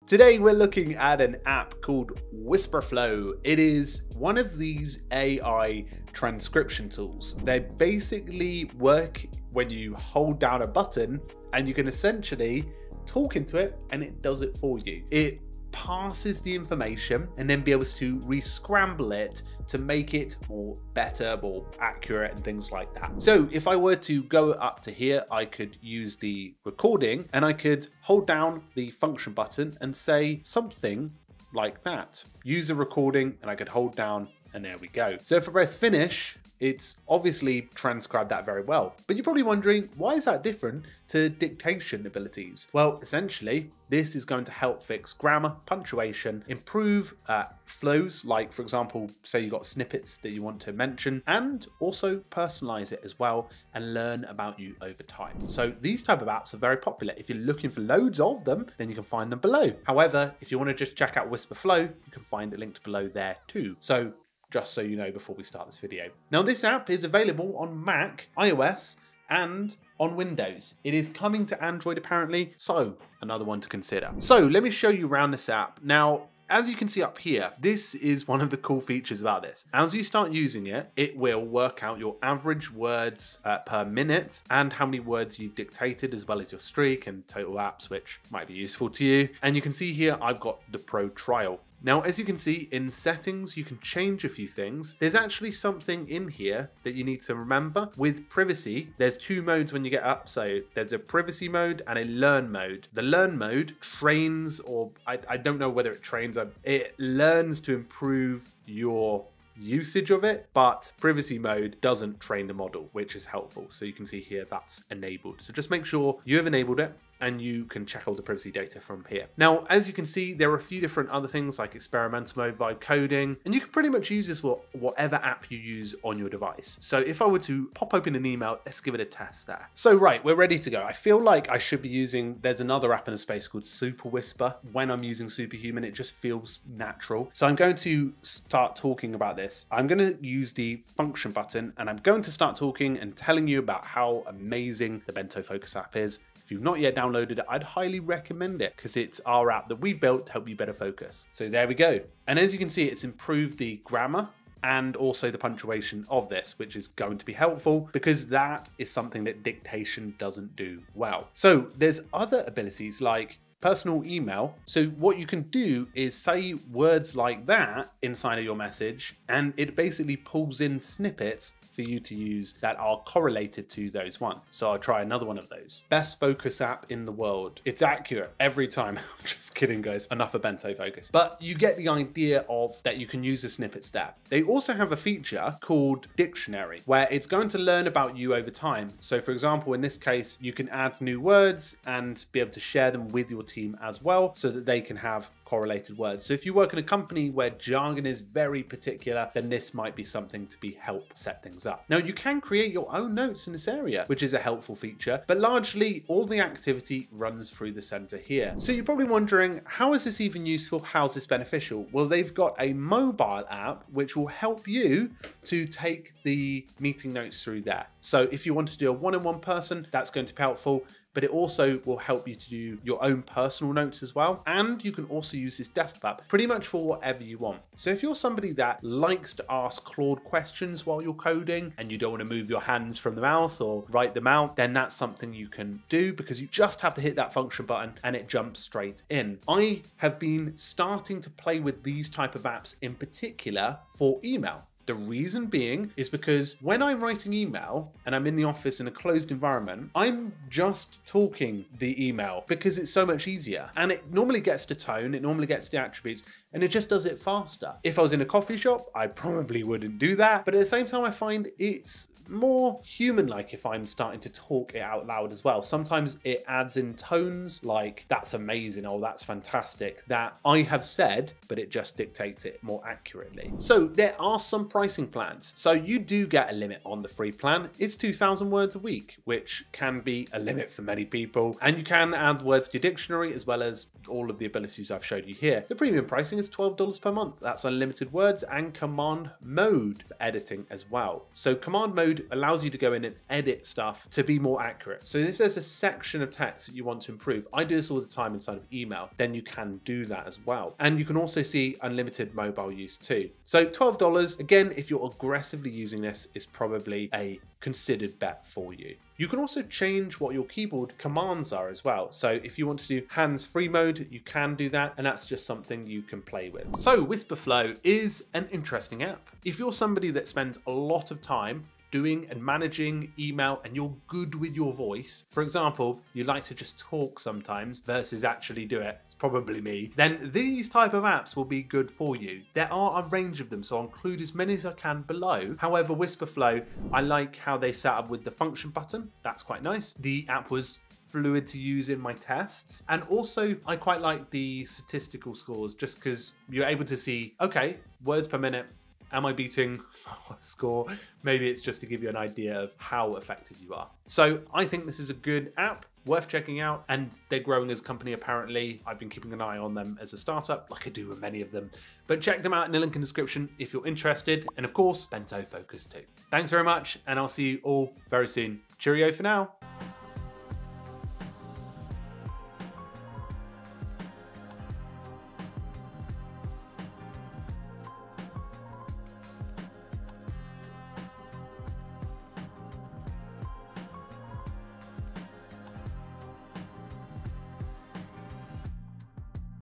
Today we're looking at an app called Wispr. It is one of these AI transcription tools. They basically work when you hold down a button and you can essentially talk into it and it does it for you. It passes the information and then be able to re-scramble it to make it better, more accurate and things like that. So if I were to go up to here, I could use the recording and I could hold down the function button and say something like that. Use the recording and I could hold down and there we go. So if I press finish, it's obviously transcribed that very well. But you're probably wondering, why is that different to dictation abilities? Well, essentially, this is going to help fix grammar, punctuation, improve flows, like for example, say you got snippets that you want to mention, and also personalize it as well and learn about you over time. So these type of apps are very popular. If you're looking for loads of them, then you can find them below. However, if you want to just check out Wispr, you can find it linked below there too. So just so you know before we start this video. Now this app is available on Mac, iOS, and on Windows. It is coming to Android apparently, so another one to consider. So let me show you around this app. Now, as you can see up here, this is one of the cool features about this. As you start using it, it will work out your average words per minute and how many words you've dictated, as well as your streak and total apps, which might be useful to you. And you can see here, I've got the Pro trial. Now, as you can see in settings, you can change a few things. There's actually something in here that you need to remember. With privacy, there's two modes when you get up. So there's a privacy mode and a learn mode. The learn mode trains, or I don't know whether it trains, it learns to improve your usage of it, but privacy mode doesn't train the model, which is helpful. So you can see here that's enabled. So just make sure you have enabled it and you can check all the privacy data from here. Now, as you can see, there are a few different other things like experimental mode, vibe coding, and you can pretty much use this for whatever app you use on your device. So if I were to pop open an email, let's give it a test there. So right, we're ready to go. I feel like I should be using, there's another app in the space called Super Wispr. When I'm using Superhuman, it just feels natural. So I'm going to start talking about this. I'm going to use the function button and I'm going to start talking and telling you about how amazing the Bento Focus app is. If you've not yet downloaded it, I'd highly recommend it because it's our app that we've built to help you better focus. So there we go. And as you can see, it's improved the grammar and also the punctuation of this, which is going to be helpful because that is something that dictation doesn't do well. So there's other abilities like personal email. So what you can do is say words like that inside of your message, and it basically pulls in snippets for you to use that are correlated to those ones. So I'll try another one of those. Best focus app in the world. It's accurate every time. I'm just kidding, guys. Enough of Bento Focus. But you get the idea of that you can use the snippets there. They also have a feature called Dictionary, where it's going to learn about you over time. So for example, in this case, you can add new words and be able to share them with your team as well so that they can have correlated words. So if you work in a company where jargon is very particular, then this might be something to be help set things up. Now you can create your own notes in this area, which is a helpful feature, but largely all the activity runs through the center here. So you're probably wondering, how is this even useful? How's this beneficial? Well, they've got a mobile app which will help you to take the meeting notes through there. So if you want to do a one-on-one person, that's going to be helpful. But it also will help you to do your own personal notes as well. And you can also use this desktop app pretty much for whatever you want. So if you're somebody that likes to ask Claude questions while you're coding and you don't want to move your hands from the mouse or write them out, then that's something you can do because you just have to hit that function button and it jumps straight in. I have been starting to play with these type of apps in particular for email. The reason being is because when I'm writing email and I'm in the office in a closed environment, I'm just talking the email because it's so much easier. And it normally gets the tone, it normally gets the attributes, and it just does it faster. If I was in a coffee shop, I probably wouldn't do that. But at the same time, I find it's more human-like if I'm starting to talk it out loud as well. Sometimes it adds in tones like, that's amazing, oh, that's fantastic, that I have said, but it just dictates it more accurately. So there are some pricing plans. So you do get a limit on the free plan. It's 2,000 words a week, which can be a limit for many people. And you can add words to your dictionary as well as all of the abilities I've showed you here. The premium pricing is $12 per month. That's unlimited words and command mode for editing as well. So command mode mode allows you to go in and edit stuff to be more accurate. So if there's a section of text that you want to improve, I do this all the time inside of email, then you can do that as well. And you can also see unlimited mobile use too. So $12, again, if you're aggressively using this, is probably a considered bet for you. You can also change what your keyboard commands are as well. So if you want to do hands-free mode, you can do that, and that's just something you can play with. So Wispr is an interesting app. If you're somebody that spends a lot of time doing and managing email and you're good with your voice, for example, you like to just talk sometimes versus actually do it, it's probably me, then these type of apps will be good for you. There are a range of them, so I'll include as many as I can below. However, Wispr, I like how they set up with the function button. That's quite nice. The app was fluid to use in my tests, and also I quite like the statistical scores just because you're able to see, okay, words per minute, am I beating a score? Maybe it's just to give you an idea of how effective you are. So I think this is a good app, worth checking out, and they're growing as a company apparently. I've been keeping an eye on them as a startup, like I do with many of them. But check them out in the link in the description if you're interested, and of course, bento focus too. Thanks very much, and I'll see you all very soon. Cheerio for now.